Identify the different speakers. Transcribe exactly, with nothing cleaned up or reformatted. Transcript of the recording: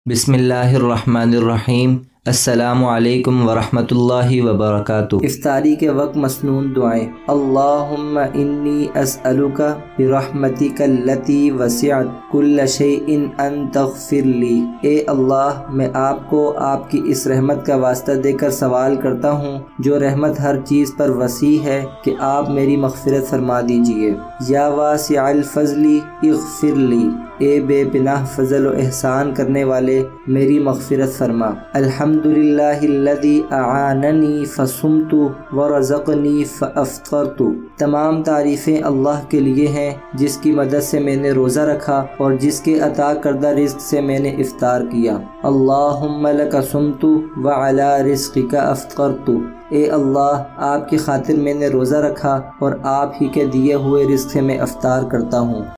Speaker 1: बिस्मिल्लाहिर्रहमानिर्रहीम। अस्सलामु अलैकुम वरहमतुल्लाहि वबरकातुहू। इफ्तारी के वक्त मसनून दुआएं। अल्लाहुम्मा इन्नी अस्अलुका बिरहमतिकल्लती वसिअत कुल्ल शैइन अन तग़फ़िरली। ए अल्लाह, मैं आपको आपकी इस रहमत का वास्ता देकर सवाल करता हूँ जो रहमत हर चीज़ पर वसी है कि आप मेरी मग़फ़िरत फरमा दीजिए। या वासिअल फ़ज़ली इग़फ़िरली। ए बेपनाह फ़ज़ल व एहसान करने वाले, मेरी मग़फ़िरत फरमा। अल्हम्दुलिल्लाहिल्लज़ी अआननी फ़सुमतु व रज़क़नी फ़अफ़्तरतु। तमाम तारीफ़ें अल्लाह के लिए हैं जिसकी मदद से मैंने रोज़ा रखा और जिसके अता करदा रिज़्क़ से मैंने इफ़्तार किया। अल्लाहुम्मा लका सुमतु व अला रिज़्क़िका अफ़्तरतु। ए अल्लाह, आपकी खातिर मैंने रोज़ा रखा और आप ही के दिए हुए रिज़्क़ से मैं इफ़्तार करता हूँ।